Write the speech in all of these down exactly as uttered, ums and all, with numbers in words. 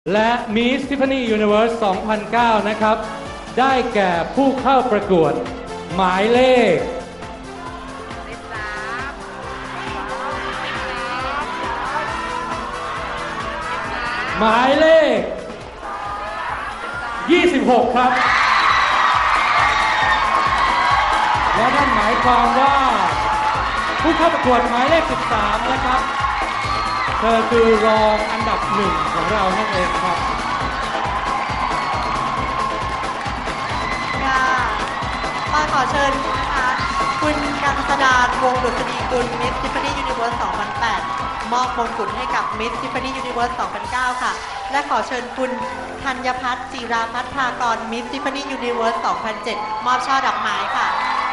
และ Miss Tiffany Universe สองพันเก้า นะครับได้แก่ผู้เข้าประกวดหมายเลขหมายเลขยี่สิบหกครับและนั่นหมายความว่าผู้เข้าประกวดหมายเลขสิบสามนะครับเธอคือรองอันดับหนึ่งของเรานั่นเองครับค่ะมาขอเชิญนะคะคุณกังสดาลวงดุษฎีกุล Miss Tiffany Universe สองพันแปดมอบมงกุฎให้กับ Miss Tiffany Universe สองพันเก้า ค่ะและขอเชิญคุณธัญพัฒน์จิราพัฒน์ภากร Miss Tiffany Universe สองพันเจ็ดมอบช่อดอกไม้ค่ะ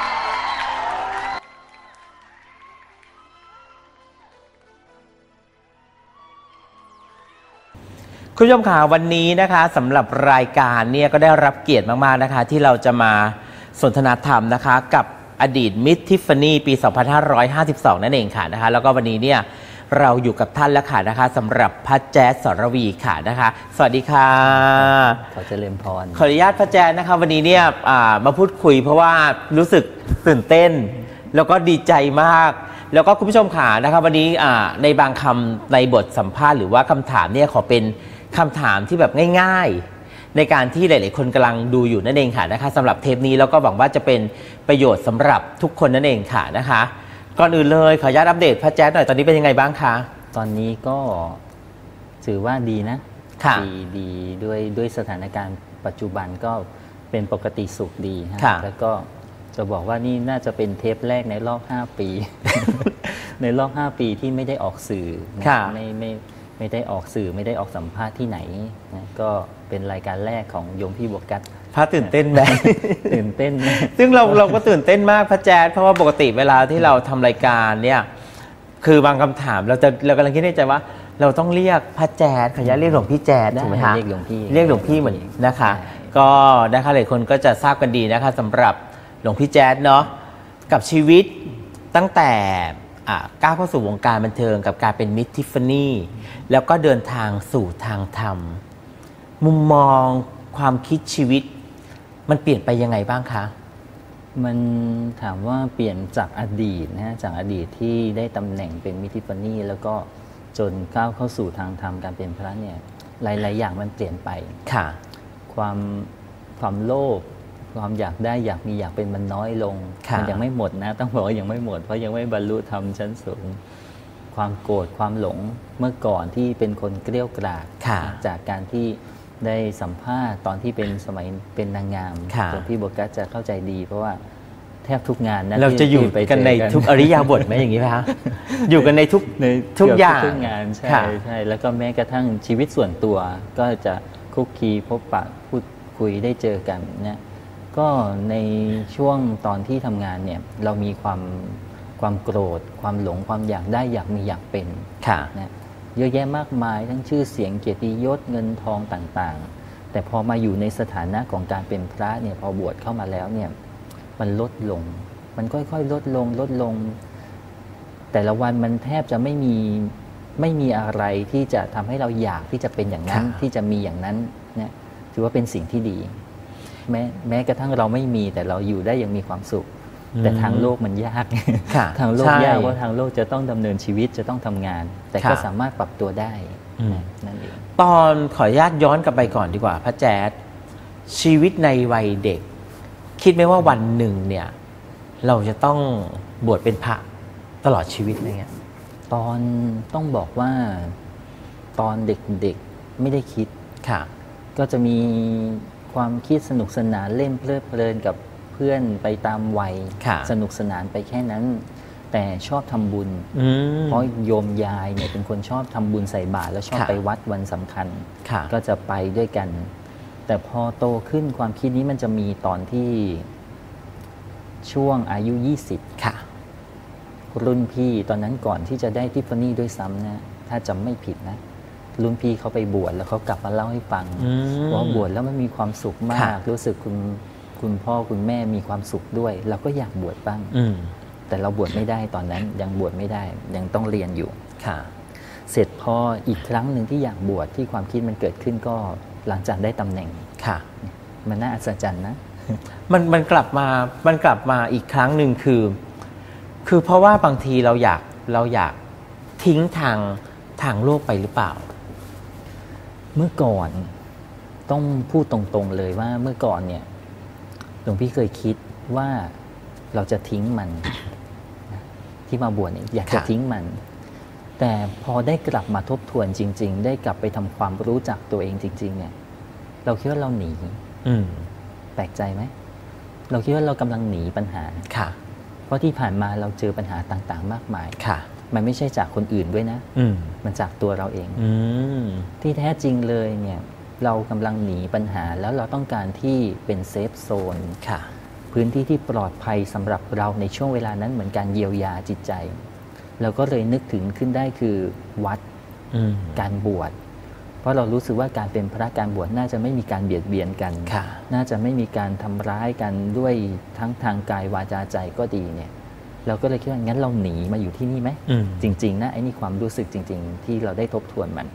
คุณผู้ชมค่ะวันนี้นะคะสำหรับรายการเนี่ยก็ได้รับเกียรติมากๆนะคะที่เราจะมาสนทนาธรรมนะคะกับอดีตมิสทิฟฟานี่ปี สองพันห้าร้อยห้าสิบสอง นั่นเองค่ะนะคะแล้วก็วันนี้เนี่ยเราอยู่กับท่านแล้วค่ะนะคะสำหรับพัชแจ๊ส สรวีค่ะนะคะสวัสดีค่ะขอเจริญพรขออนุญาตพัชแจ๊สนะคะวันนี้เนี่ยมาพูดคุยเพราะว่ารู้สึกตื่นเต้นแล้วก็ดีใจมากแล้วก็คุณผู้ชมค่ะนะคะวันนี้ในบางคำในบทสัมภาษณ์หรือว่าคำถามเนี่ยขอเป็นคำถามที่แบบง่ายๆในการที่หลายๆคนกำลังดูอยู่นั่นเองค่ะนะคะสำหรับเทปนี้แล้วก็หวังว่าจะเป็นประโยชน์สำหรับทุกคนนั่นเองค่ะนะคะก่อนอื่นเลยขออนุญาตอัปเดตพระแจ๊ดหน่อยตอนนี้เป็นยังไงบ้างคะตอนนี้ก็ถือว่าดีนะดีดีด้วยด้วยสถานการณ์ปัจจุบันก็เป็นปกติสุขดีฮะแล้วก็จะบอกว่านี่น่าจะเป็นเทปแรกในรอบห้าปี ในรอบห้าปีที่ไม่ได้ออกสื่อไม่ไม่ไม่ได้ออกสื่อไม่ได้ออกสัมภาษณ์ที่ไหนนะก็เป็นรายการแรกของโยมพี่บวกกัดพระตื่นเต้นไหมตื่นเต้นซึ่งเราเราก็ตื่นเต้นมากพระแจ๊ดเพราะว่าปกติเวลาที่เราทำรายการเนี่ยคือบางคำถามเราจะเรากำลังคิดในใจว่าเราต้องเรียกพระแจ๊ดขออนุญาตเรียกหลวงพี่แจ๊ดถูกไหมคะเรียกหลวงพี่เรียกหลวงพี่เหมือนนะคะก็นะคะหลายคนก็จะทราบกันดีนะคะสำหรับหลวงพี่แจ๊ดเนาะกับชีวิตตั้งแต่ก้าวเข้าสู่วงการบันเทิงกับการเป็นมิสทิฟฟานี่แล้วก็เดินทางสู่ทางธรรมมุมมองความคิดชีวิตมันเปลี่ยนไปยังไงบ้างคะมันถามว่าเปลี่ยนจากอดีตนะจากอดีตที่ได้ตำแหน่งเป็นมิสทิฟฟานี่แล้วก็จนก้าวเข้าสู่ทางธรรมการเป็นพระเนี่ยหลายๆอย่างมันเปลี่ยนไปค่ะความความโลภความอยากได้อยากมีอยากเป็นมันน้อยลงมันยังไม่หมดนะต้องบอกว่ายังไม่หมดเพราะยังไม่บรรลุธรรมชั้นสูงความโกรธความหลงเมื่อก่อนที่เป็นคนเกลี้ยกล่อมจากการที่ได้สัมภาษณ์ตอนที่เป็นสมัยเป็นนางงามจนพี่โบกัสจะเข้าใจดีเพราะว่าแทบทุกงานนะเราจะอยู่กันในทุกอริยบทไหมอย่างนี้ไหมคะอยู่กันในทุกในทุกอย่างทุกงานใช่ใช่แล้วก็แม้กระทั่งชีวิตส่วนตัวก็จะคุกคีพบปะพูดคุยได้เจอกันเนี่ยก็ในช่วงตอนที่ทำงานเนี่ยเรามีความความโกรธความหลงความอยากได้อยากมีอยากเป็นนะเยอะแยะมากมายทั้งชื่อเสียงเกียรติยศเงินทองต่างๆแต่พอมาอยู่ในสถานะของการเป็นพระเนี่ยพอบวชเข้ามาแล้วเนี่ยมันลดลงมันค่อยๆลดลงลดลงแต่ละวันมันแทบจะไม่มีไม่มีอะไรที่จะทำให้เราอยากที่จะเป็นอย่างนั้นที่จะมีอย่างนั้นเนี่ยถือว่าเป็นสิ่งที่ดีแม้แม้กระทั่งเราไม่มีแต่เราอยู่ได้ยังมีความสุขแต่ทางโลกมันยากทางโลกยากเพราะทางโลกจะต้องดำเนินชีวิตจะต้องทำงานแต่ก็สามารถปรับตัวได้นั่นเองตอนขออนุญาตย้อนกลับไปก่อนดีกว่าพระแจ๊ดชีวิตในวัยเด็กคิดไหมว่าวันหนึ่งเนี่ยเราจะต้องบวชเป็นพระตลอดชีวิตอะไรเงี้ยตอนต้องบอกว่าตอนเด็กๆไม่ได้คิดค่ะก็จะมีความคิดสนุกสนานเล่นเพลิดเพลินกับเพื่อนไปตามวัยสนุกสนานไปแค่นั้นแต่ชอบทำบุญเพราะโยมยายเนี่ยเป็นคนชอบทำบุญใส่บาตรแล้วชอบไปวัดวันสำคัญก็จะไปด้วยกันแต่พอโตขึ้นความคิดนี้มันจะมีตอนที่ช่วงอายุยี่สิบค่ะรุ่นพี่ตอนนั้นก่อนที่จะได้ทิฟฟานี่ด้วยซ้ำนะถ้าจำไม่ผิดนะรุ่นพี่เขาไปบวชแล้วเขากลับมาเล่าให้ฟังว่าบวชแล้วมันมีความสุขมากรู้สึกคุณคุณพ่อคุณแม่มีความสุขด้วยเราก็อยากบวชบ้างแต่เราบวชไม่ได้ตอนนั้นยังบวชไม่ได้ยังต้องเรียนอยู่ค่ะเสร็จพออีกครั้งหนึ่งที่อยากบวชที่ความคิดมันเกิดขึ้นก็หลังจากได้ตำแหน่งค่ะมันน่าอัศจรรย์นะมันมันกลับมา มันกลับมาอีกครั้งหนึ่งคือ คือเพราะว่าบางทีเราอยากเราอยากทิ้งทางทางโลกไปหรือเปล่าเมื่อก่อนต้องพูดตรงๆเลยว่าเมื่อก่อนเนี่ยหลวงพี่เคยคิดว่าเราจะทิ้งมันนะที่มาบวชเนี่ยอยากจะค่ะทิ้งมัน แต่พอได้กลับมาทบทวนจริง ๆ ได้กลับไปทำความรู้จักตัวเองจริง ๆ เนี่ย เราคิดว่าเราหนีอืมแปลกใจไหมเราคิดว่าเรากำลังหนีปัญหาค่ะเพราะที่ผ่านมาเราเจอปัญหาต่างๆ มากมายค่ะมันไม่ใช่จากคนอื่นด้วยนะอืมมันจากตัวเราเองอืมที่แท้จริงเลยเนี่ยเรากำลังหนีปัญหาแล้วเราต้องการที่เป็นเซฟโซนค่ะพื้นที่ที่ปลอดภัยสำหรับเราในช่วงเวลานั้นเหมือนการเยียวยาจิตใจ เราก็เลยนึกถึงขึ้นได้คือวัดอืมการบวชเพราะเรารู้สึกว่าการเป็นพระการบวชน่าจะไม่มีการเบียดเบียนกันค่ะน่าจะไม่มีการทำร้ายกันด้วยทั้งทางกายวาจาใจก็ดีเนี่ยเราก็เลยคิดว่างั้นเราหนีมาอยู่ที่นี่ไหมอืมจริงๆนะไอ้นี่ความรู้สึกจริง ๆ ที่เราได้ทบทวนมัน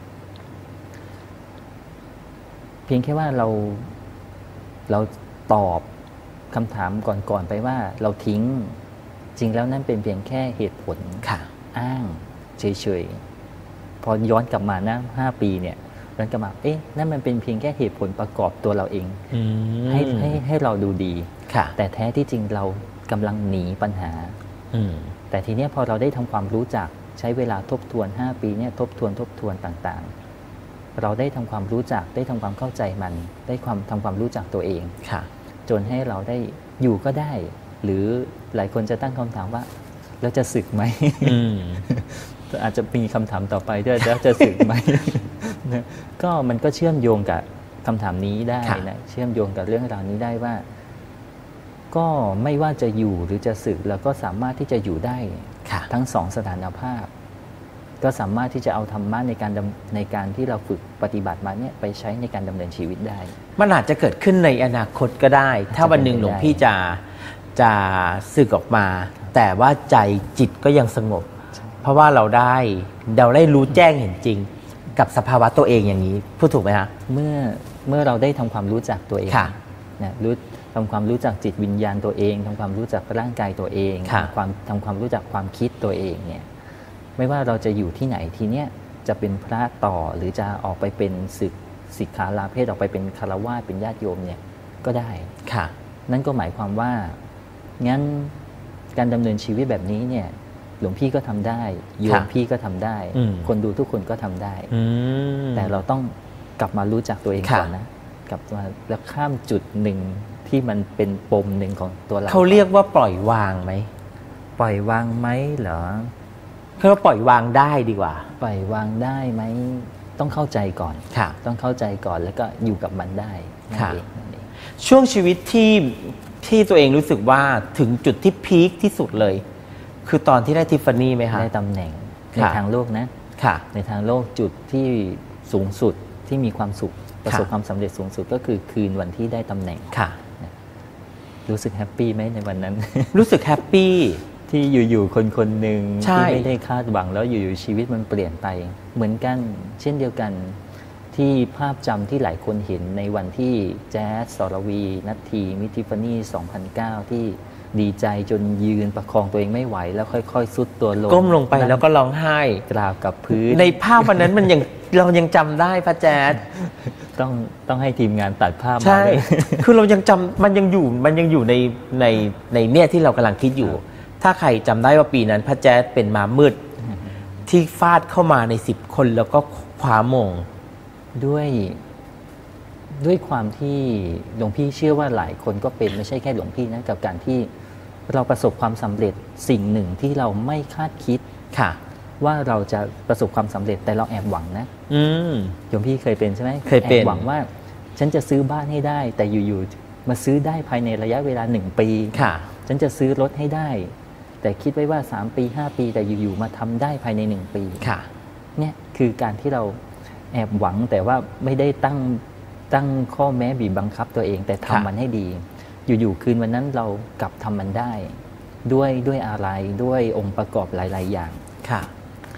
เพียงแค่ว่าเราเราตอบคำถามก่อนๆไปว่าเราทิ้งจริงแล้วนั่นเป็นเพียงแค่เหตุผลค่ะอ้างเฉยๆพอย้อนกลับมานะห้าปีเนี่ยย้อนกลับมาเอ๊ะนั่นมันเป็นเพียงแค่เหตุผลประกอบตัวเราเองอืมให้ให้ให้เราดูดีค่ะแต่แท้ที่จริงเรากำลังหนีปัญหาอืมแต่ทีเนี้ยพอเราได้ทำความรู้จักใช้เวลาทบทวนห้าปีเนี่ยทบทวนทบทวนต่างๆ เราได้ทำความรู้จักได้ทำความเข้าใจมัน ได้ความทำความรู้จักตัวเองค่ะจนให้เราได้อยู่ก็ได้ หรือหลายคนจะตั้งคำถามว่าเราจะสึกไหมอืมอาจจะมีคำถามต่อไปด้วยแล้วจะสึกไหม นะก็มันก็เชื่อมโยงกับคำถามนี้ได้ค่ะนะเชื่อมโยงกับเรื่องราวนี้ได้ว่า ก็ไม่ว่าจะอยู่หรือจะสึกเราก็สามารถที่จะอยู่ได้ค่ะทั้งสองสถานภาพ ก็สามารถที่จะเอาธรรมะในการดำในการที่เราฝึกปฏิบัติมาเนี่ยไปใช้ในการดำเนินชีวิตได้มันอาจจะเกิดขึ้นในอนาคตก็ได้ ถ้าวันหนึ่งหลวงพี่จะจะสึกออกมา แต่ว่าใจจิตก็ยังสงบ เพราะว่าเราได้เราได้รู้แจ้งเห็นจริง กับสภาวะตัวเองอย่างนี้พูดถูกไหมฮะเมื่อเมื่อเราได้ทำความรู้จักตัวเองค่ะนะรู้ทำความรู้จักจิตวิญญาณตัวเองทำความรู้จักร่างกายตัวเองค่ะทำความทำความรู้จักความคิดตัวเองเนี่ยไม่ว่าเราจะอยู่ที่ไหนทีเนี้ยจะเป็นพระต่อหรือจะออกไปเป็นศึกศิกขาลาเพศออกไปเป็นคารวาสเป็นญาติโยมเนี่ยก็ได้ค่ะนั่นก็หมายความว่างั้นการดำเนินชีวิตแบบนี้เนี่ยหลวงพี่ก็ทำได้โยมค่ะพี่ก็ทำได้อืมคนดูทุกคนก็ทำได้อืมแต่เราต้องกลับมารู้จักตัวเองค่ะก่อนนะกลับมาแล้วข้ามจุดหนึ่งที่มันเป็นปมหนึ่งของตัวเราเขาเรียกว่าปล่อยวางไหมปล่อยวางไหมเหรอเขาเรียกว่าปล่อยวางได้ดีกว่าปล่อยวางได้ไหมต้องเข้าใจก่อนค่ะต้องเข้าใจก่อนแล้วก็อยู่กับมันได้นั่นค่ะเองนั่นเองช่วงชีวิตที่ที่ตัวเองรู้สึกว่าถึงจุดที่พีคที่สุดเลย คือตอนที่ได้ทิฟฟานี่ไหมคะได้ตำแหน่งในค่ะทางโลกนะค่ะในทางโลกจุดที่สูงสุดที่มีความสุขประสบความสำเร็จสูงสุดก็คือคืนวันที่ได้ตำแหน่งค่ะรู้สึกแฮปปี้ไหมในวันนั้นรู้สึกแฮปปี้ที่อยู่ๆคนคนหนึ่งใช่ที่ไม่ได้คาดหวังแล้วอยู่ๆชีวิตมันเปลี่ยนไป เหมือนกัน เช่นเดียวกันที่ภาพจำที่หลายคนเห็นในวันที่แจ๊สสรวี นัททีมิทิฟานี่สองพันเก้าที่ดีใจจนยืนประคองตัวเองไม่ไหว แล้วค่อยๆซุดตัวลงก้มลงไปแล้วก็ร้องไห้กราบกับพื้นในภาพวันนั้นมันยังเรายังจำได้พระแจ๊ดต้องต้องให้ทีมงานตัดภาพมาใช่ด้วยคือเรายังจำมันยังอยู่มันยังอยู่ในในในเนี่ยที่เรากำลังคิดอยู่ ถ้าใครจำได้ว่าปีนั้นพระแจ๊ดเป็นม้ามืดที่ฟาดเข้ามาในสิบคนแล้วก็คว้ามงด้วยด้วยความที่หลวงพี่เชื่อว่าหลายคนก็เป็นไม่ใช่แค่หลวงพี่นะกับการที่เราประสบความสำเร็จสิ่งหนึ่งที่เราไม่คาดคิดค่ะว่าเราจะประสบความสำเร็จแต่เราแอบหวังนะอืมหลวงพี่เคยเป็นใช่ไหมเคยเป็นแอบหวังว่า ฉันจะซื้อบ้านให้ได้ แต่อยู่ๆมาซื้อได้ภายในระยะเวลาหนึ่งปีค่ะฉันจะซื้อรถให้ได้ แต่คิดไว้ว่าสามปีห้าปี แต่อยู่ๆมาทำได้ภายในหนึ่งปีค่ะเนี่ยคือการที่เราแอบหวังแต่ว่าไม่ได้ตั้งตั้งข้อแม้บีบบังคับตัวเอง แต่ทำค่ะมันให้ดี อยู่ๆคืนวันนั้นเรากลับทำมันได้ ด้วยด้วยอะไรด้วยองค์ประกอบหลาย ๆ อย่างค่ะ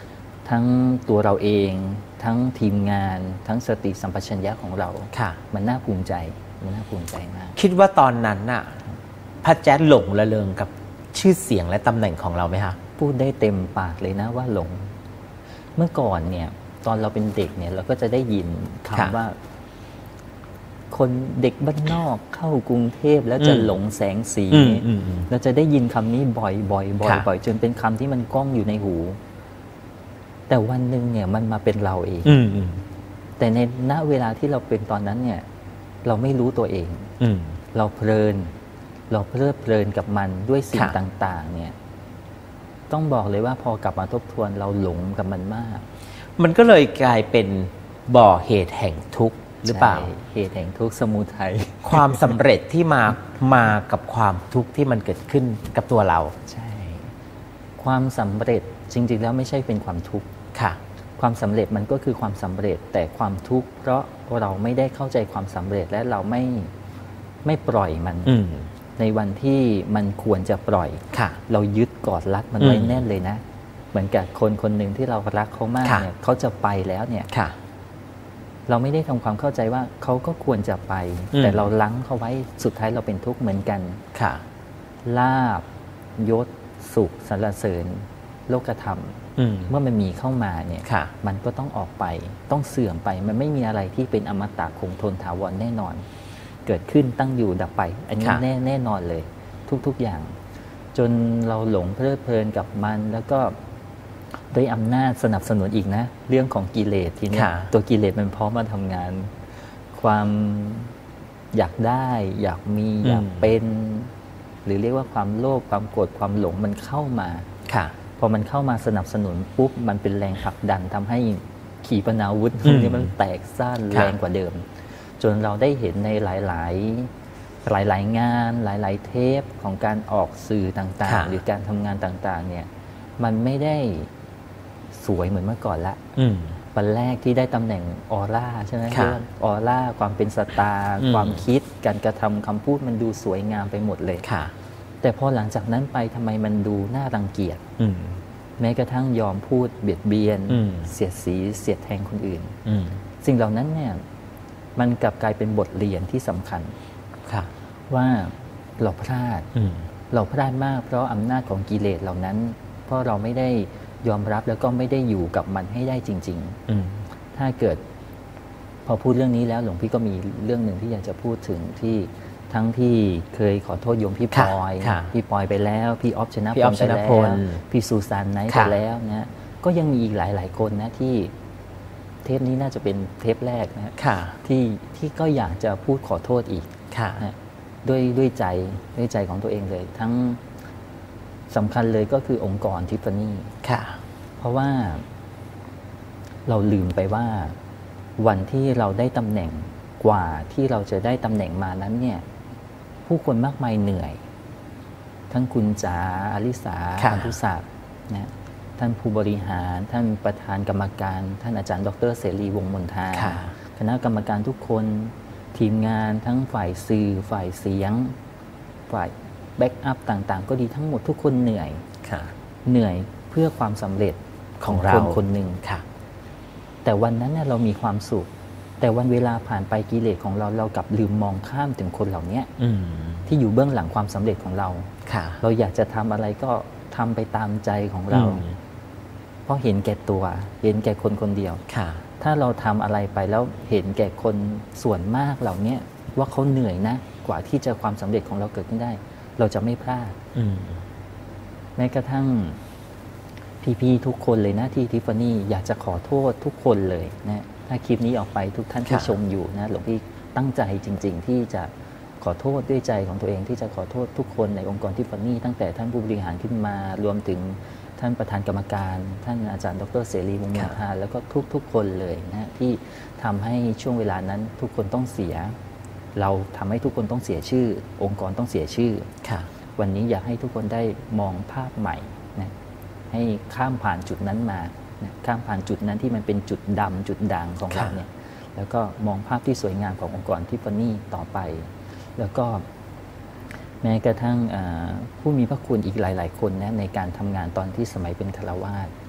ทั้งตัวเราเองทั้งทีมงานทั้งสติสัมปชัญญะของเราค่ะมันน่าภูมิใจมันน่าภูมิใจมากคิดว่าตอนนั้นน่ะพระแจ๊ดหลงระเริงกับชื่อเสียงและตำแหน่งของเราไหมคะพูดได้เต็มปากเลยนะว่าหลง เมื่อก่อนเนี่ยตอนเราเป็นเด็กเนี่ยเราก็จะได้ยินค่ะคำว่า คนเด็กบ้านนอกเข้ากรุงเทพแล้วจะอืมหลงแสงสีอืมอืมอืมเราจะได้ยินคำนี้บ่อยๆบ่อยๆค่ะบ่อยๆจนเป็นคำที่มันก้องอยู่ในหู แต่วันหนึ่งเนี่ยมันมาเป็นเราเองอืมอืมแต่ในณเวลาที่เราเป็นตอนนั้นเนี่ย เราไม่รู้ตัวเองอืมเราเพลิน เราเพลิดเพลินกับมันด้วยสิ่งค่ะต่าง ๆ เนี่ย ต้องบอกเลยว่าพอกลับมาทบทวนเราหลงกับมันมากมันก็เลยกลายเป็นบ่อเหตุแห่งทุกข์หรือเปล่าใช่เหตุแห่งทุกข์สมุทัยความสำเร็จที่มามากับความทุกข์ที่มันเกิดขึ้นกับตัวเราใช่ ความสำเร็จจริง ๆ แล้วไม่ใช่เป็นความทุกข์ค่ะความสำเร็จมันก็คือความสำเร็จ แต่ความทุกข์เพราะเราไม่ได้เข้าใจความสำเร็จและเราไม่ไม่ปล่อยมันอืมในวันที่มันควรจะปล่อยค่ะเรายึดกอดรัดมันไว้อืมแน่นเลยนะ เหมือนกับคนคนหนึ่งที่เรารักเขามากค่ะเนี่ยเขาจะไปแล้วเนี่ยค่ะเราไม่ได้ทำความเข้าใจว่าเขาก็ควรจะไปอืมแต่เราลังเขาไว้สุดท้ายเราเป็นทุกข์เหมือนกันค่ะลาบยศสุขสรรเสริญ โลกธรรมอืมเมื่อมันมีเข้ามาเนี่ยค่ะมันก็ต้องออกไป ต้องเสื่อมไป มันไม่มีอะไรที่เป็นอมตะคงทนถาวรแน่นอน เกิดขึ้นตั้งอยู่ดับไป อันนี้ค่ะแน่แน่นอนเลย ทุกๆอย่าง จนเราหลงเพลิดเพลินกับมัน แล้วก็ด้วยอำนาจสนับสนุนอีกนะ เรื่องของกิเลสทีเนี้ยค่ะตัวกิเลสมันพร้อมมาทำงาน ความอยากได้ อยากมีอยากเป็น หรือเรียกว่าความโลภความโกรธความหลงมันเข้ามาค่ะพอมันเข้ามาสนับสนุนปุ๊บมันเป็นแรงผลักดันทำให้ขีปนาวุธอืมนี้มันแตกซ่านค่ะแรงกว่าเดิม จนเราได้เห็นในหลาย ๆ หลาย ๆ งานหลาย ๆ เทปของการออกสื่อต่างค่ะๆ หรือการทำงานต่าง ๆ เนี่ย มันไม่ได้สวยเหมือนเมื่อก่อนละอืมวันแรกที่ได้ตำแหน่งออร่าใช่ไหมค่ะเรื่องออร่าความเป็นสตาร์อืมความคิดการกระทำคำพูดมันดูสวยงามไปหมดเลยค่ะแต่พอหลังจากนั้นไปทำไมมันดูน่ารังเกียจอืมแม้กระทั่งยอมพูดเบียดเบียนอืมเสียดสีเสียดแทงคนอื่นอืมสิ่งเหล่านั้นเนี่ยมันกลับกลายเป็นบทเรียนที่สำคัญค่ะว่าเราพลาดอืมเราพลาดมากเพราะอำนาจของกิเลสเหล่านั้น เพราะเราไม่ได้ยอมรับแล้วก็ไม่ได้อยู่กับมันให้ได้จริงอืมๆ ถ้าเกิดพอพูดเรื่องนี้แล้วหลวงพี่ก็มีเรื่องหนึ่งที่อยากจะพูดถึงที่ทั้งที่เคยขอโทษโยมพี่ปค่ะอยค่ะพี่ปอยไปแล้วพี่ออฟชนะพี่ออฟไปแล้ชนะพลวพี่ซูซานไนท์ไปค่ะแล้วนะก็ยังมีอีกหลาย ๆ คนนะที่เทปนี้น่าจะเป็นเทปแรกนะค่ะที่ที่ก็อยากจะพูดขอโทษอีกค่ะนะด้วยด้วยใจด้วยใจของตัวเองเลย ทั้งสำคัญเลยก็คือองค์กรทิฟฟานี่ค่ะเพราะว่าเราลืมไปว่าวันที่เราได้ตำแหน่งกว่าที่เราจะได้ตำแหน่งมานั้นเนี่ยผู้คนมากมายเหนื่อย ทั้งคุณจ๋าอลิสาค่ะพันธุศักดิ์นะท่านผู้บริหาร ท่านประธานกรรมการ ท่านอาจารย์ดรเสรีวงศ์มนทาค่ะคณะกรรมการทุกคนทีมงานทั้งฝ่ายสื่อฝ่ายเสียง ฝ่ายแบ็กอัพต่างๆ ก็ดีทั้งหมดทุกคนเหนื่อยค่ะเหนื่อยเพื่อความสำเร็จของเราคนคนหนึ่งค่ะแต่วันนั้นเนี่ยเรามีความสุข แต่วันเวลาผ่านไปกิเลสของเราเรากลับลืมมองข้ามถึงคนเหล่านี้อืมที่อยู่เบื้องหลังความสำเร็จของเราค่ะเราอยากจะทำอะไรก็ทำไปตามใจของเราอืมเพราะเห็นแก่ตัว เห็นแก่คนคนเดียวค่ะถ้าเราทำอะไรไปแล้วเห็นแก่คนส่วนมากเหล่านี้ว่าเขาเหนื่อยนะ กว่าที่จะความสำเร็จของเราเกิดขึ้นได้ เราจะไม่พลาดอืมแม้กระทั่งพี่ๆทุกคนเลยนะที่ทิฟฟานี่อยากจะขอโทษทุกคนเลยนะถ้าคลิปนี้ออกไปทุกท่านที่ค่ะชมอยู่นะหลวงพี่ตั้งใจจริง ๆ ที่จะขอโทษด้วยใจของตัวเองที่จะขอโทษทุกคนในองค์กรทิฟฟานี่ตั้งแต่ท่านผู้บริหารขึ้นมารวมถึงท่านประธานกรรมการ ท่านอาจารย์ดรเสรีวงศ์มนทาแล้วก็ทุกๆคนเลยนะที่ทำให้ช่วงเวลานั้นทุกคนต้องเสีย เราทำให้ทุกคนต้องเสียชื่อ องค์กรต้องเสียชื่อค่ะวันนี้อยากให้ทุกคนได้มองภาพใหม่นะให้ข้ามผ่านจุดนั้นมานะข้ามผ่านจุดนั้นที่มันเป็นจุดดำจุดด่างของเราค่ะเนี่ยแล้วก็มองภาพที่สวยงามขององค์กรทิฟฟานี่ต่อไป แล้วก็แม้กระทั่งอ่าผู้มีพระคุณอีกหลาย ๆ คนนะในการทำงานตอนที่สมัยเป็นฆราวาส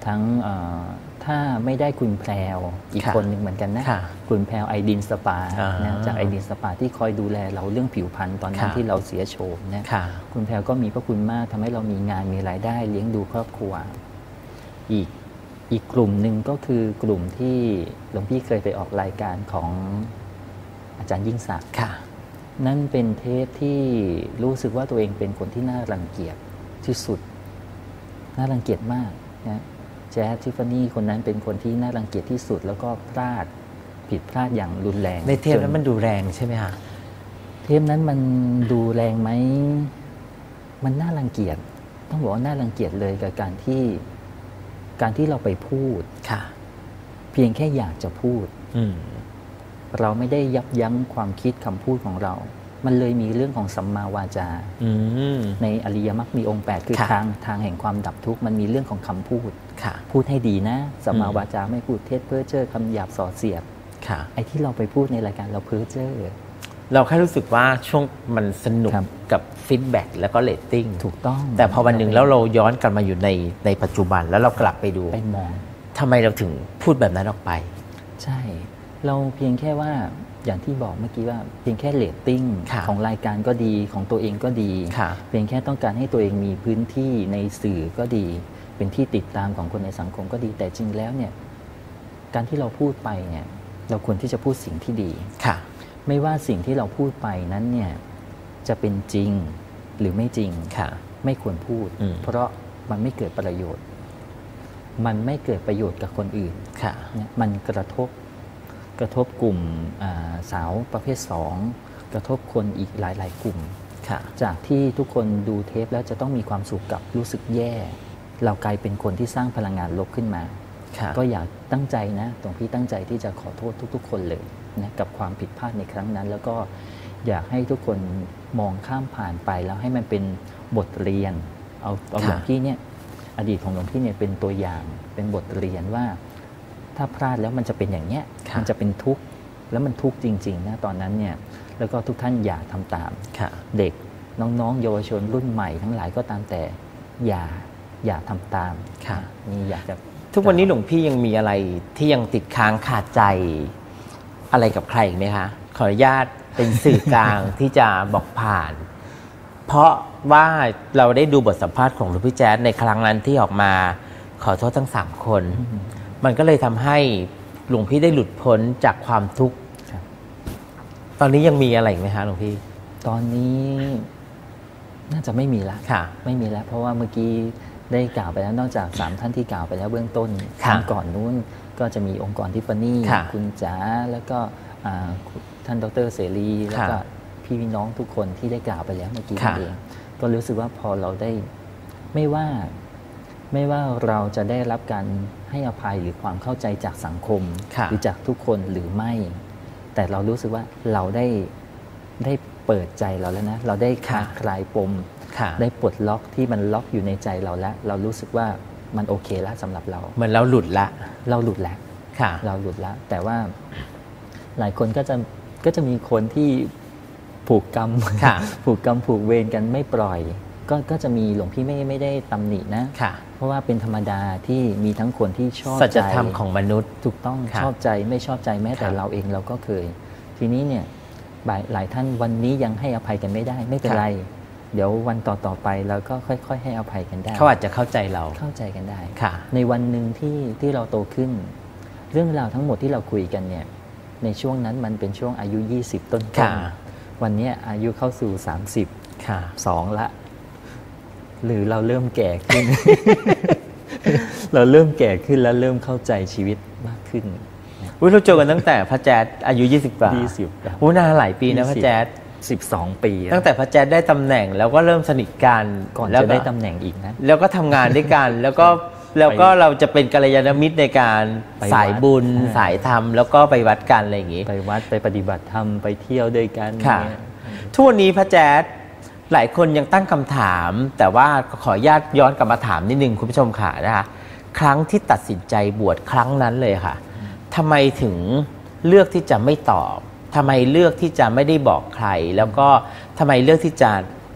ทั้งถ้าไม่ได้คุณแพรวอีกคนหนึ่งเหมือนกันนะคุณแพรวไอดินสปานะจากไอดินสปาที่คอยดูแลเราเรื่องผิวพรรณตอนนั้นที่เราเสียโฉมนะคุณแพรวก็มีพระคุณมากทำให้เรามีงานมีรายได้เลี้ยงดูครอบครัวอีกอีกกลุ่มหนึ่งก็คือกลุ่มที่หลวงพี่เคยไปออกรายการของอาจารย์ยิ่งศักดิ์นั่นเป็นเทปที่รู้สึกว่าตัวเองเป็นคนที่น่ารังเกียจที่สุดน่ารังเกียจมากนะแจ๊สทิฟฟานี่คนนั้นเป็นคนที่น่ารังเกียจที่สุดแล้วก็พลาดผิดพลาดอย่างรุนแรงในเทปนั้นมันดูแรงใช่ไหมคะเทปนั้นมันดูแรงไหมมันน่ารังเกียจต้องบอกว่าน่ารังเกียจเลยกับการที่การที่เราไปพูดค่ะเพียงแค่อยากจะพูดเราไม่ได้ยับยั้งความคิดคำพูดของเรามันเลยมีเรื่องของสัมมาวาจาในอริยมรรคมีองค์แปดคือทางทางแห่งความดับทุกข์มันมีเรื่องของคำพูดพูดให้ดีนะสัมมาวาจาไม่พูดเท็จเพ้อเจ้อคำหยาบส่อเสียดไอ้ที่เราไปพูดในรายการเราเพ้อเจ้อเราแค่รู้สึกว่าช่วงมันสนุกกับฟีดแบ็กแล้วก็เรตติ้งถูกต้องแต่พอวันหนึ่งแล้วเราย้อนกลับมาอยู่ในในปัจจุบันแล้วเรากลับไปดูไปมองทำไมเราถึงพูดแบบนั้นออกไปใช่เราเพียงแค่ว่าอย่างที่บอกเมื่อกี้ว่าเพียงแค่เรตติ้งของรายการก็ดีของตัวเองก็ดีเพียงแค่ต้องการให้ตัวเองมีพื้นที่ในสื่อก็ดีเป็นที่ติดตามของคนในสังคมก็ดีแต่จริงแล้วเนี่ยการที่เราพูดไปเนี่ยเราควรที่จะพูดสิ่งที่ดีไม่ว่าสิ่งที่เราพูดไปนั้นเนี่ยจะเป็นจริงหรือไม่จริงไม่ควรพูดเพราะมันไม่เกิดประโยชน์มันไม่เกิดประโยชน์กับคนอื่นมันกระทบกระทบกลุ่มสาวประเภทสองกระทบคนอีกหลายๆกลุ่มจากที่ทุกคนดูเทปแล้วจะต้องมีความสุขกับรู้สึกแย่เรากลายเป็นคนที่สร้างพลังงานลบขึ้นมาก็อยากตั้งใจนะตรงพี่ตั้งใจที่จะขอโทษทุกๆคนเลยนะกับความผิดพลาดในครั้งนั้นแล้วก็อยากให้ทุกคนมองข้ามผ่านไปแล้วให้มันเป็นบทเรียนเอาเอาหลวงพี่เนี่ยอดีตของหลวงพี่เนี่ยเป็นตัวอย่างเป็นบทเรียนว่าถ้าพลาดแล้วมันจะเป็นอย่างเนี้ยมันจะเป็นทุกข์แล้วมันทุกข์จริงๆนะตอนนั้นเนี่ยแล้วก็ทุกท่านอย่าทำตามเด็กน้องๆเยาวชนรุ่นใหม่ทั้งหลายก็ตามแต่อย่าอย่าทำตามนี่อยากจะทุกวันนี้หลวงพี่ยังมีอะไรที่ยังติดค้างขาดใจอะไรกับใครอีกไหมคะขออนุญาตเป็นสื่อกลาง ที่จะบอกผ่านเพราะว่าเราได้ดูบทสัมภาษณ์ของหลวงพี่แจ๊สในครั้งนั้นที่ออกมาขอโทษทั้งสามคนมันก็เลยทำให้หลวงพี่ได้หลุดพ้นจากความทุกข์ตอนนี้ยังมีอะไรไหมคะหลวงพี่ตอนนี้น่าจะไม่มีละไม่มีแล้วเพราะว่าเมื่อกี้ได้กล่าวไปแล้วนอกจากสามท่านที่กล่าวไปแล้วเบื้องต้นครั้งก่อนนู้นก็จะมีองค์กรทิฟฟานี่คุณจ๋าแล้วก็ท่านดร.เสรีแล้วก็พี่น้องทุกคนที่ได้กล่าวไปแล้วเมื่อกี้นั่นเองก็รู้สึกว่าพอเราได้ไม่ว่าไม่ว่าเราจะได้รับการให้อภัยหรือความเข้าใจจากสังคมหรือจากทุกคนหรือไม่แต่เรารู้สึกว่าเราได้ได้เปิดใจเราแล้วนะเราได้คลายปมได้ปลดล็อกที่มันล็อกอยู่ในใจเราแล้วเรารู้สึกว่ามันโอเคแล้วสำหรับเราเหมือนเราหลุดละเราหลุดแล้วเราหลุดแล้วแต่ว่าหลายคนก็จะก็จะมีคนที่ผูกกรรมผูกกรรมผูกเวรกันไม่ปล่อยก็ก็จะมีหลวงพี่ไม่ไม่ได้ตำหนินะเพราะว่าเป็นธรรมดาที่มีทั้งคนที่ชอบใจสัจธรรมของมนุษย์ถูกต้องชอบใจไม่ชอบใจแม้แต่เราเองเราก็เคยทีนี้เนี่ยหลายท่านวันนี้ยังให้อภัยกันไม่ได้ไม่เป็นไรเดี๋ยววันต่อๆไปเราก็ค่อยๆให้อภัยกันได้เขาอาจจะเข้าใจเราเข้าใจกันได้ในวันหนึ่งที่ที่เราโตขึ้นเรื่องราวทั้งหมดที่เราคุยกันเนี่ยในช่วงนั้นมันเป็นช่วงอายุยี่สิบต้นๆวันนี้อายุเข้าสู่สามสิบสองละหรือเราเริ่มแก่ขึ้น เราเริ่มแก่ขึ้นแล้วเริ่มเข้าใจชีวิตมากขึ้นอุ๊ยเราเจอกันตั้งแต่พระแจ๊ดอายุยี่สิบกว่ายี่สิบโอ้นานหลายปีนะพระแจ๊ดสิบสองปีตั้งแต่พระแจ๊ดได้ตำแหน่งแล้วก็เริ่มสนิทกันก่อนจะได้ตำแหน่งอีกนะแล้วก็ทำงานด้วยกันแล้วก็แล้วก็เราจะเป็นกัลยาณมิตรในการสายบุญสายธรรมแล้วก็ไปวัดกันอะไรอย่างงี้ไปวัดไปปฏิบัติธรรมไปเที่ยวด้วยกันทุกวันนี้พระแจ๊ดหลายคนยังตั้งคำถามแต่ว่าขออนุญาตย้อนกลับมาถามนิดนึงคุณผู้ชมค่ะนะคะครั้งที่ตัดสินใจบวชครั้งนั้นเลยค่ะทำไมถึงเลือกที่จะไม่ตอบทำไมเลือกที่จะไม่ได้บอกใครแล้วก็ทำไมเลือกที่จะ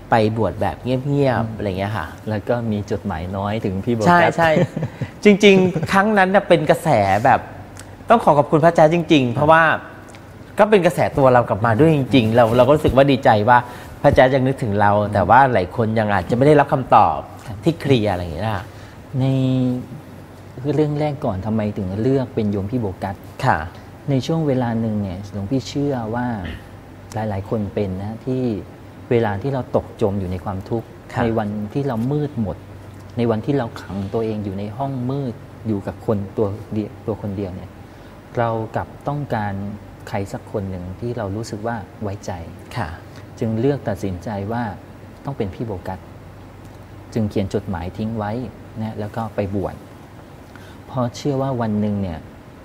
ไปบวชแบบเงียบๆอะไรเงี้ยค่ะแล้วก็มีจดหมายน้อยถึงพี่โบกัสใช่ใช่ จริงๆ ครั้งนั้นน่ะเป็นกระแสแบบต้องขอขอบคุณพระอาจารย์จริงๆ เพราะว่าก็เป็นกระแสตัวเรากลับมาด้วยจริง ๆ เราเราก็รู้สึกว่าดีใจว่าพระอาจารย์ยังนึกถึงเรา แต่ว่าหลายคนยังอาจจะไม่ได้รับคำตอบที่เคลียร์อะไรอย่างเงี้ยนะในเรื่องแรกก่อนทำไมถึงเลือกเป็นโยมพี่โบกัสค่ะในช่วงเวลาหนึ่งเนี่ยหลวงพี่เชื่อว่าหลายๆ คนเป็นนะที่เวลาที่เราตกจมอยู่ในความทุกข์ครับในวันที่เรามืดหมด ในวันที่เราขังตัวเองอยู่ในห้องมืดอยู่กับคนตัวเดียวตัวคนเดียวเนี่ยเรากลับต้องการใครสักคนหนึ่งที่เรารู้สึกว่าไว้ใจค่ะจึงเลือกตัดสินใจว่าต้องเป็นพี่โบกัสจึงเขียนจดหมายทิ้งไว้นะแล้วก็ไปบวชเพราะเชื่อว่าวันหนึ่งเนี่ย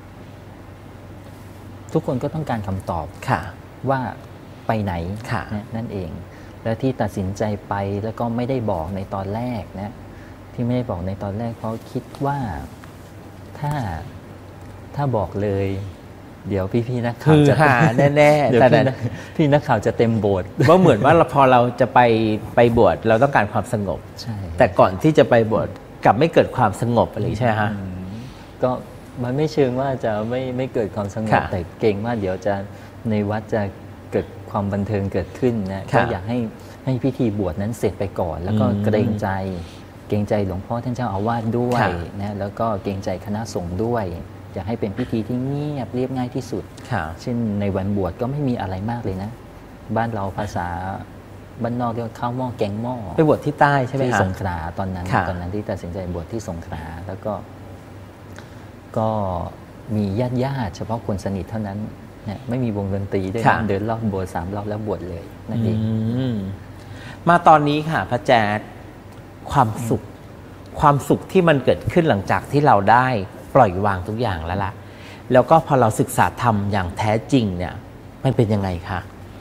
ทุกคนก็ต้องการคำตอบค่ะว่าไปไหนค่ะนะนั่นเอง แล้วที่ตัดสินใจไปแล้วก็ไม่ได้บอกในตอนแรกนะที่ไม่ได้บอกในตอนแรกเพราะคิดว่าถ้าถ้าบอกเลย เดี๋ยวพี่ๆนักข่าคืวอจะหาแน่ๆเดี๋ยวแต่พี่นั้นนักพี่นักข่าวจะเต็มโบสถ์เพราะเหมือนว่าเราพอเราจะไปไปบวชเราต้องการความสงบใช่แต่ก่อนที่จะไปบวชกลับไม่เกิดความสงบอะไรใช่ไหมฮะก็มันไม่เชิงว่าจะไม่ไม่เกิดความสงบค่ะแต่เกรงว่าเดี๋ยวจะในวัดจะเกิดความบันเทิงเกิดขึ้นนะค่ะก็อยากให้ให้พิธีบวชนั้นเสร็จไปก่อน แล้วก็อืมเกรงใจ เกรงใจหลวงพ่อท่านเจ้าอาวาสด้วยค่ะนะแล้วก็เกรงใจคณะสงฆ์ด้วย อยากให้เป็นพิธีที่เงียบเรียบง่ายที่สุดค่ะเช่นในวันบวชก็ไม่มีอะไรมากเลยนะ บ้านเราภาษาบ้านนอกเรียกว่าข้าวหม้อแกงหม้อไปบวชที่ใต้ใช่ไหมที่คะสงขลาตอนนั้นค่ะตอนนั้นที่ตัดสินใจบวชที่สงขลาแล้วก็ ก็มีญาติญาติเฉพาะคนสนิทเท่านั้นเนี่ยไม่มีวงดนตรีด้วยค่ะนะเดินรอบโบสถ์สามรอบแล้วบวชเลยนั่นเองอืมมาตอนนี้ค่ะพระแจ๊ดความสุข ความสุขที่มันเกิดขึ้นหลังจากที่เราได้ปล่อยวางทุกอย่างแล้วล่ะ แล้วก็พอเราศึกษาธรรมอย่างแท้จริงเนี่ยมันเป็นยังไงคะ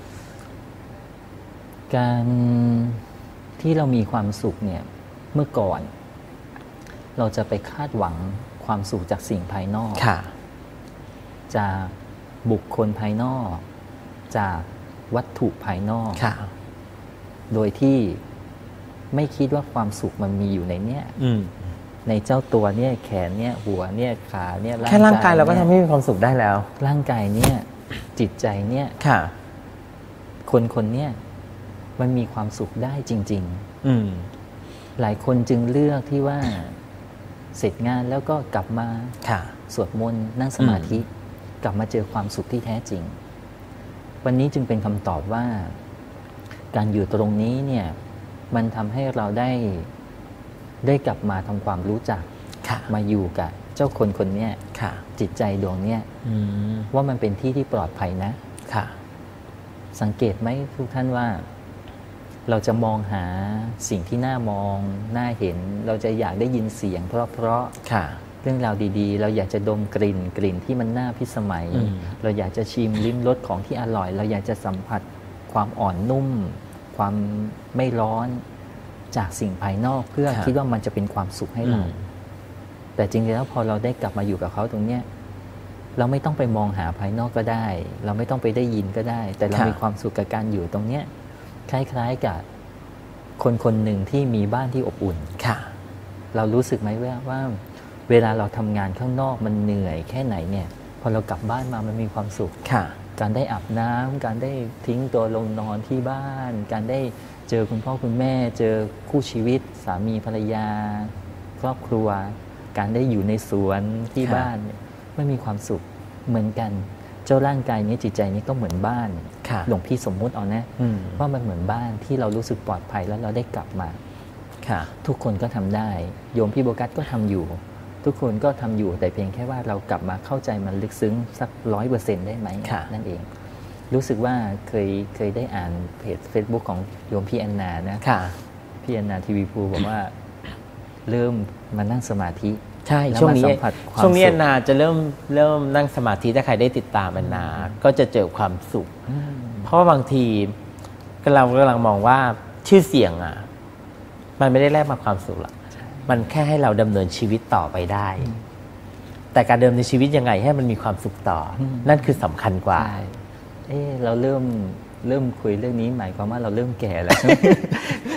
การที่เรามีความสุขเนี่ยเมื่อก่อน เราจะไปคาดหวังความสุขจากสิ่งภายนอกค่ะจากบุคคลภายนอก จากวัตถุภายนอกค่ะโดยที่ไม่คิดว่าความสุขมันมีอยู่ในเนี้ยอืมในเจ้าตัวเนี่ยแขนเนี่ยหัวเนี่ยขาเนี่ยแค่ร่างกายเราก็นี่ทำให้มีความสุขได้แล้วร่างกายเนี่ยจิตใจเนี่ยค่ะคนคนเนี่ยมันมีความสุขได้จริงอืมๆ หลายคนจึงเลือกที่ว่าเสร็จงานแล้วก็กลับมาค่ะสวดมนต์นั่งสมาธิ กลับมาเจอความสุขที่แท้จริง วันนี้จึงเป็นคำตอบว่า การอยู่ตรงนี้เนี่ยมันทำให้เราได้ได้กลับมาทำความรู้จักค่ะมาอยู่กับเจ้าคนคนเนี้ยค่ะจิตใจดวงเนี้ยอืมว่ามันเป็นที่ที่ปลอดภัยนะค่ะสังเกตไหมทุกท่านว่า เราจะมองหาสิ่งที่น่ามองน่าเห็น เราจะอยากได้ยินเสียง เพราะเพราะค่ะเรื่องราวดีๆ เราอยากจะดมกลิ่นกลิ่นที่มันน่าพิสมัยอืมเราอยากจะชิมลิ้มรสของที่อร่อย เราอยากจะสัมผัสความอ่อนนุ่ม ความไม่ร้อนจากสิ่งภายนอกเพื่อคิดว่ามันจะเป็นความสุขให้เรา แต่จริงๆแล้วพอเราได้กลับมาอยู่กับเขาตรงเนี้ยเราไม่ต้องไปมองหาภายนอกก็ได้ เราไม่ต้องไปได้ยินก็ได้ แต่เราค่ะมีความสุขกับการอยู่ตรงเนี้ยคล้ายๆกับคนคนหนึ่งที่มีบ้านที่อบอุ่นค่ะเรารู้สึกไหมว่าว่า เวลาเราทำงานข้างนอกมันเหนื่อยแค่ไหนเนี่ยพอเรากลับบ้านมามันมีความสุขค่ะการได้อาบน้ำการได้ทิ้งตัวลงนอนที่บ้าน การได้เจอคุณพ่อคุณแม่ เจอคู่ชีวิต สามีภรรยา ครอบครัว การได้อยู่ในสวนที่ครับบ้านเนี่ยไม่มีความสุขเหมือนกัน เจ้าร่างกายนี้จิตใจนี้ก็เหมือนบ้านค่ะหลวงพี่สมมุติเอานะอืมว่ามันเหมือนบ้านที่เรารู้สึกปลอดภัยแล้วเราได้กลับมาค่ะทุกคนก็ทำได้ โยมพี่โบกัสก็ทำอยู่ ทุกคนก็ทำอยู่แต่เพียงแค่ว่าเรากลับมาเข้าใจมันลึกซึ้งสักร้อยเปอร์เซ็นต์ได้ไหมค่ะนั่นเอง รู้สึกว่าเคยเคยได้อ่านเพจ Facebook ของโยมพี่แอนนานะค่ะพี่แอนนาทีวีพูบอกว่า เริ่มมานั่งสมาธิใช่แล้วช่วงมานี้สัมผัสความช่วงนี้สุแอขนนาจะเริ่มเริ่มนั่งสมาธิถ้าใครได้ติดตามแอนนา ก็จะเจอความสุขอืมเพราะว่าบางทีเรากำลังมองว่าชื่อเสียงอ่ะ มันไม่ได้แลกมาความสุขหรอกมันแค่ให้เราดำเนินชีวิตต่อไปได้ แต่การเดินในชีวิตยังไงให้มันมีความสุขต่ออมนั่นคือสำคัญกว่าใช่เอ๊ะเราเริ่มเริ่มคุยเรื่องนี้หมายความว่าเราเริ่มแก่แล้ว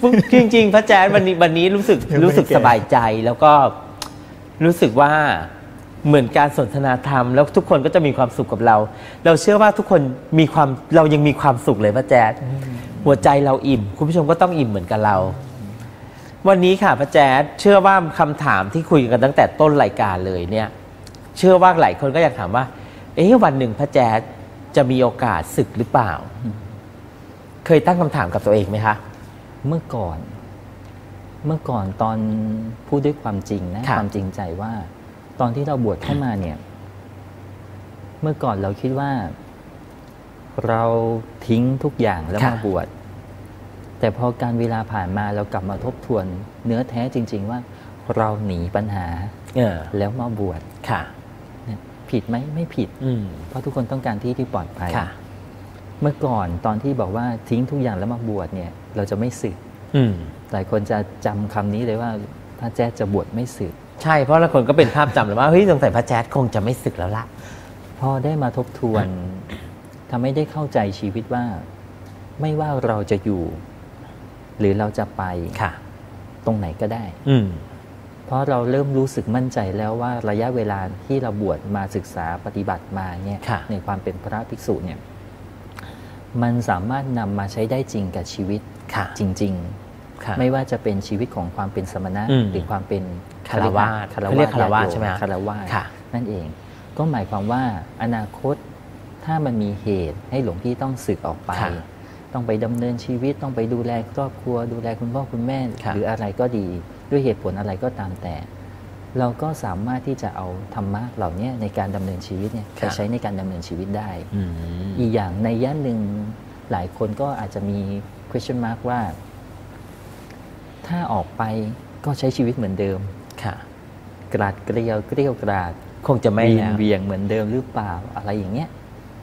จริงๆพระแจ๊ดวันนี้วันนี้รู้สึกยังไม่รู้สึกแก่สบายใจแล้วก็รู้สึกว่าเหมือนการสนทนาธรรมแล้วทุกคนก็จะมีความสุขกับเรา เราเชื่อว่าทุกคนมีความเรายังมีความสุขเลยพระแจ๊ดหัวใจเราอิ่มคุณผู้ชมก็ต้องอิ่มเหมือนกับเรา วันนี้ค่ะพระแจ๊ดเชื่อว่าคำถามที่คุยกันตั้งแต่ต้นรายการเลยเนี่ยเชื่อว่าหลายคนก็อยากถามว่าเอ๊ะวันหนึ่งพระแจ๊ดจะมีโอกาสศึกหรือเปล่า เคยตั้งคำถามกับตัวเองไหมคะเมื่อก่อน เมื่อก่อนตอนพูดด้วยความจริงนะค่ะความจริงใจว่า ตอนที่เราบวชเข้ามาเนี่ย เมื่อก่อนเราคิดว่า เราทิ้งทุกอย่างแล้วมาบวชแต่พอการเวลาผ่านมาเรากลับมาทบทวนเนื้อแท้จริง ๆ ว่า เราหนีปัญหาเออแล้วมาบวชค่ะเนี่ยผิดไหมไม่ผิดอืมเพราะทุกคนต้องการที่ที่ปลอดภัยค่ะเมื่อก่อนตอนที่บอกว่าทิ้งทุกอย่างแล้วมาบวชเนี่ย เราจะไม่สึกอืมหลายคนจะจำคำนี้เลยว่าพระแจ๊ดจะบวชไม่สึกใช่เพราะหลายคนก็เป็นภาพจำเลยว่าเฮ้ยสงสัยพระแจ๊ดคงจะไม่ศึกแล้วล่ะพอได้มาทบทวนทำให้ได้เข้าใจชีวิตว่า ไม่ว่าเราจะอยู่ หรือเราจะไปค่ะตรงไหนก็ได้อืมเพราะเราเริ่มรู้สึกมั่นใจแล้วว่าระยะเวลาที่เราบวชมาศึกษาปฏิบัติมาเนี่ยค่ะในความเป็นพระภิกษุเนี่ย มันสามารถนำมาใช้ได้จริงกับชีวิตค่ะจริงค่ะๆ ไม่ว่าจะเป็นชีวิตของความเป็นสมณะอืมหรือความเป็นคารวาสคารเขาเรีวายกสคารวาสญติโยใช่ไหมฮะคารวาสค่ะนั่นเอง ก็หมายความว่าอนาคตถ้ามันมีเหตุให้หลวงพี่ต้องสึกออกไปค่ะต้องไปดำเนินชีวิตต้องไปดูแลครอบครัว ดูแลคุณพ่อคุณแม่ค่ะหรืออะไรก็ดี ด้วยเหตุผลอะไรก็ตามแต่ เราก็สามารถที่จะเอาธรรมะเหล่านี้ในการดำเนินชีวิตเนี่ยไปใช้ในการดำเนินชีวิตได้อืมอีกอย่างในย่านหนึ่งหลายคนก็อาจจะมี question mark ว่า ถ้าออกไปก็ใช้ชีวิตเหมือนเดิมค่ะกราดเกลียวเกลียวกราดคงจะไม่วีนแล้วเวียงเหมือนเดิมหรือเปล่าอะไรอย่างเงี้ย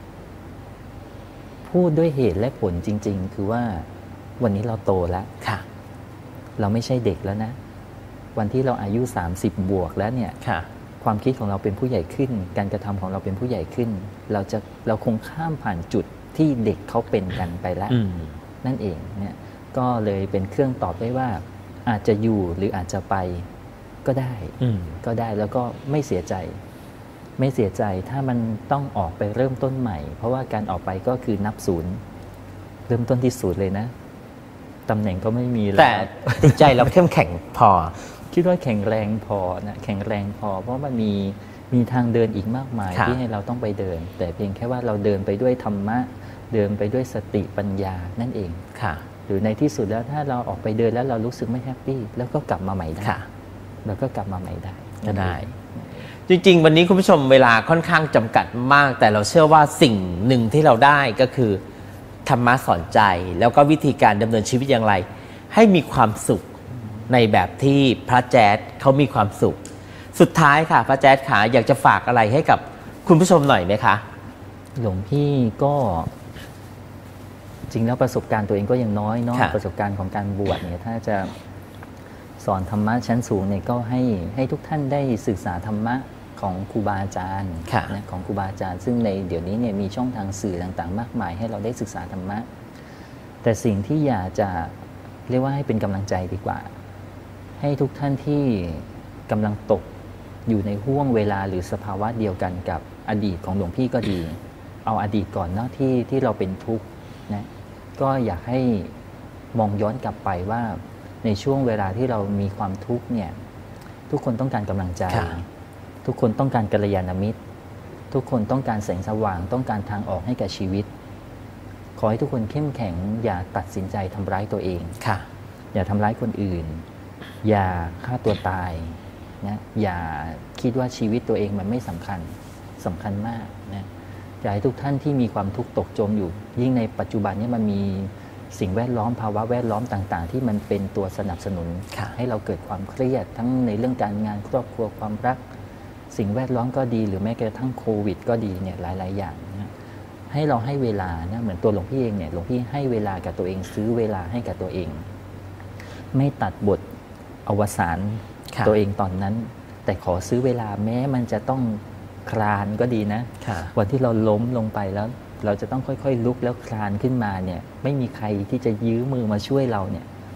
พูดด้วยเหตุและผลจริง ๆ คือว่าวันนี้เราโตแล้วค่ะเราไม่ใช่เด็กแล้วนะ วันที่เราอายุสามสิบบวกแล้วเนี่ยค่ะความคิดของเราเป็นผู้ใหญ่ขึ้น การกระทำของเราเป็นผู้ใหญ่ขึ้น เราจะเราคงข้ามผ่านจุดที่เด็กเขาเป็นกันไปแล้วอืมนั่นเองเนี่ยก็เลยเป็นเครื่องตอบได้ว่า อาจจะอยู่หรืออาจจะไปก็ได้อืมก็ได้แล้วก็ไม่เสียใจ ไม่เสียใจถ้ามันต้องออกไปเริ่มต้นใหม่ เพราะว่าการออกไปก็คือนับศูนย์เริ่มต้นที่ศูนย์เลยนะตำแหน่งก็ไม่มีแล้วแต่จิตใจเราเข้มแข็งพอคิดว่าแข็งแรงพอนะแข็งแรงพอ เพราะมันมีมีทางเดินอีกมากมายค่ะที่ให้เราต้องไปเดิน แต่เพียงแค่ว่าเราเดินไปด้วยธรรมะ เดินไปด้วยสติปัญญานั่นเองค่ะหรือในที่สุดแล้วถ้าเราออกไปเดินแล้วเรารู้สึกไม่แฮปปี้แล้วก็กลับมาใหม่ได้ค่ะเราก็กลับมาใหม่ได้ก็ได้ จริงๆ วันนี้คุณผู้ชมเวลาค่อนข้างจำกัดมาก แต่เราเชื่อว่าสิ่งหนึ่งที่เราได้ก็คือธรรมะสอนใจ แล้วก็วิธีการดำเนินชีวิตอย่างไร ให้มีความสุขในแบบที่พระแจ๊ดเขามีความสุข สุดท้ายค่ะ พระแจ๊ดขาอยากจะฝากอะไรให้กับคุณผู้ชมหน่อยไหมคะหลวงพี่ก็จริงแล้วประสบการณ์ตัวเองก็ยังน้อยเนาะค่ะประสบการณ์ของการบวชเนี่ยถ้าจะสอนธรรมะชั้นสูงเนี่ยก็ให้ให้ทุกท่านได้ศึกษาธรรมะของครูบาอาจารย์ค่ะนะของครูบาอาจารย์ ซึ่งในเดี๋ยวนี้เนี่ยมีช่องทางสื่อต่างๆ มากมายให้เราได้ศึกษาธรรมะ แต่สิ่งที่อยากจะเรียกว่าให้เป็นกำลังใจดีกว่า ให้ทุกท่านที่กำลังตกอยู่ในห่วงเวลาหรือสภาวะเดียวกันกับอดีตของหลวงพี่ก็ดี เอาอดีตก่อนเนาะที่ที่เราเป็นทุกข์นะก็อยากให้มองย้อนกลับไปว่าในช่วงเวลาที่เรามีความทุกข์เนี่ยทุกคนต้องการกำลังใจค่ะทุกคนต้องการกัลยาณมิตร ทุกคนต้องการแสงสว่าง ต้องการทางออกให้แก่ชีวิต ขอให้ทุกคนเข้มแข็งอย่าตัดสินใจทำร้ายตัวเองค่ะอย่าทำร้ายคนอื่น อย่าฆ่าตัวตายนะอย่าคิดว่าชีวิตตัวเองมันไม่สำคัญสำคัญมากนะอยากให้ทุกท่านที่มีความทุกข์ตกจมอยู่ ยิ่งในปัจจุบันนี้มันมีสิ่งแวดล้อมภาวะแวดล้อมต่างๆ ที่มันเป็นตัวสนับสนุนค่ะให้เราเกิดความเครียดทั้งในเรื่องการงานครอบครัวความรัก สิ่งแวดล้อมก็ดี หรือแม้กระทั่งโควิด ก็ดีเนี่ยหลาย ๆ อย่างนะให้เราให้เวลานะเหมือนตัวหลวงพี่เองเนี่ยหลวงพี่ให้เวลากับตัวเองซื้อเวลาให้กับตัวเอง ไม่ตัดบทอวสานค่ะตัวเองตอนนั้น แต่ขอซื้อเวลาแม้มันจะต้องคลานก็ดีนะค่ะวันที่เราล้มลงไปแล้ว เราจะต้องค่อยๆลุกแล้วคลานขึ้นมาเนี่ยไม่มีใครที่จะยื้อมือมาช่วยเราเนี่ย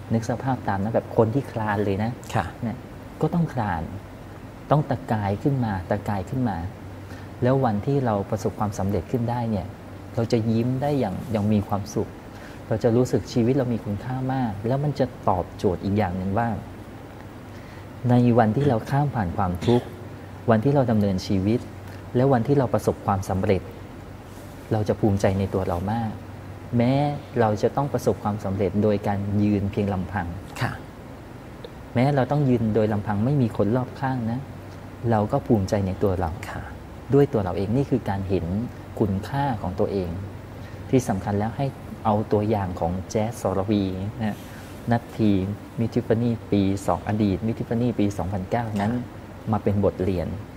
นึกสภาพตามนะแบบคนที่คลานเลยนะค่ะเนี่ยก็ต้องคลาน ต้องตะกายขึ้นมาตะกายขึ้นมา แล้ววันที่เราประสบความสำเร็จขึ้นได้เนี่ยเราจะยิ้มได้อย่างอย่างมีความสุข เราจะรู้สึกชีวิตเรามีคุณค่ามาก แล้วมันจะตอบโจทย์อีกอย่างหนึ่งว่า ในวันที่เราข้ามผ่านความทุกข์วันที่เราดำเนินชีวิต และวันที่เราประสบความสำเร็จ เราจะภูมิใจในตัวเรามาก แม้เราจะต้องประสบความสำเร็จโดยการยืนเพียงลำพังค่ะแม้เราต้องยืนโดยลำพังไม่มีคนรอบข้างนะ เราก็ภูมิใจในตัวเราค่ะด้วยตัวเราเองนี่คือการเห็นคุณค่าของตัวเอง ที่สำคัญแล้วให้เอาตัวอย่างของแจ๊สสรวีนะนัททีมิทิฟานี่ปี สอง อดีตมิทิฟานี่ปี สองพันเก้า นั้นมาเป็นบทเรียน